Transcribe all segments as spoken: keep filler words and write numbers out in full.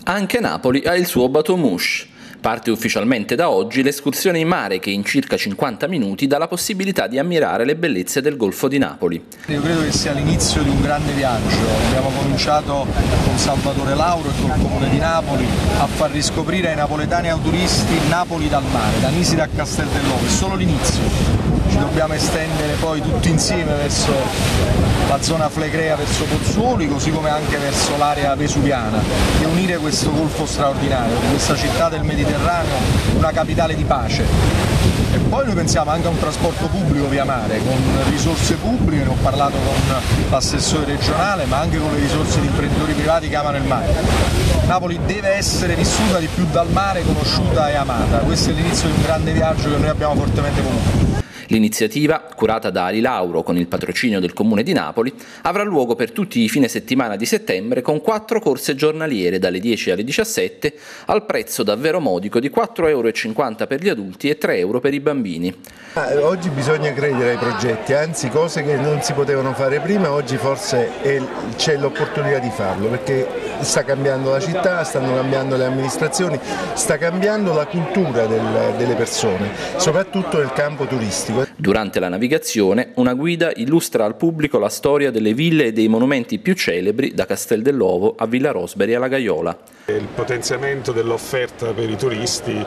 Anche Napoli ha il suo bateau mouche. Parte ufficialmente da oggi l'escursione in mare che in circa cinquanta minuti dà la possibilità di ammirare le bellezze del Golfo di Napoli. Io credo che sia l'inizio di un grande viaggio. Abbiamo cominciato con Salvatore Lauro e col Comune di Napoli a far riscoprire ai napoletani e ai turisti Napoli dal mare, da Nisida a Castel dell'Ovo. È solo l'inizio. Ci dobbiamo estendere poi tutti insieme verso la zona Flegrea, verso Pozzuoli, così come anche verso l'area vesuviana, e unire questo golfo straordinario, questa città del Mediterraneo, una capitale di pace. E poi noi pensiamo anche a un trasporto pubblico via mare, con risorse pubbliche, ne ho parlato con l'assessore regionale, ma anche con le risorse di imprenditori privati che amano il mare. Napoli deve essere vissuta di più dal mare, conosciuta e amata. Questo è l'inizio di un grande viaggio che noi abbiamo fortemente voluto. L'iniziativa, curata da Ali Lauro con il patrocinio del Comune di Napoli, avrà luogo per tutti i fine settimana di settembre con quattro corse giornaliere dalle dieci alle diciassette al prezzo davvero modico di quattro euro e cinquanta per gli adulti e tre euro per i bambini. Ah, oggi bisogna credere ai progetti, anzi cose che non si potevano fare prima, oggi forse c'è l'opportunità di farlo, perché sta cambiando la città, stanno cambiando le amministrazioni, sta cambiando la cultura del, delle persone, soprattutto nel campo turistico. Durante la navigazione, una guida illustra al pubblico la storia delle ville e dei monumenti più celebri da Castel dell'Ovo a Villa Rosberg e alla Gaiola. Il potenziamento dell'offerta per i turisti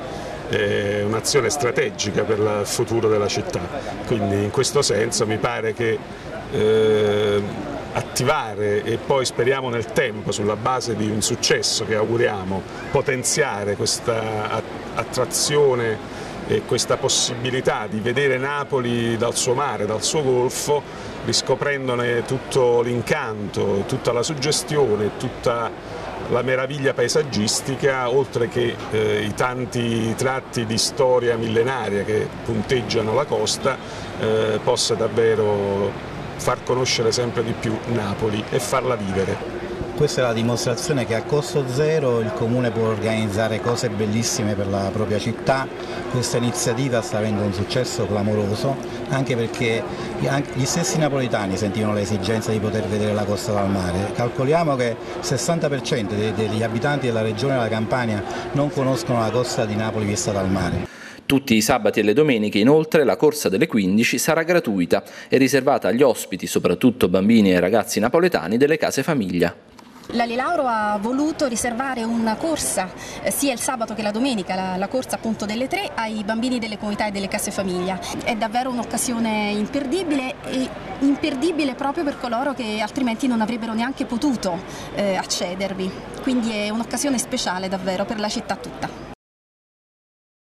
è un'azione strategica per il futuro della città, quindi in questo senso mi pare che eh, attivare e poi speriamo nel tempo, sulla base di un successo che auguriamo, potenziare questa attrazione e questa possibilità di vedere Napoli dal suo mare, dal suo golfo, riscoprendone tutto l'incanto, tutta la suggestione, tutta la meraviglia paesaggistica, oltre che eh, i tanti tratti di storia millenaria che punteggiano la costa, eh, possa davvero far conoscere sempre di più Napoli e farla vivere. Questa è la dimostrazione che a costo zero il Comune può organizzare cose bellissime per la propria città. Questa iniziativa sta avendo un successo clamoroso, anche perché gli stessi napoletani sentivano l'esigenza di poter vedere la costa dal mare. Calcoliamo che il sessanta per cento degli abitanti della regione della Campania non conoscono la costa di Napoli vista dal mare. Tutti i sabati e le domeniche, inoltre, la corsa delle quindici sarà gratuita e riservata agli ospiti, soprattutto bambini e ragazzi napoletani, delle case famiglia. L'Ali Lauro ha voluto riservare una corsa eh, sia il sabato che la domenica, la, la corsa appunto delle tre, ai bambini delle comunità e delle case famiglia. È davvero un'occasione imperdibile e imperdibile proprio per coloro che altrimenti non avrebbero neanche potuto eh, accedervi. Quindi è un'occasione speciale davvero per la città tutta.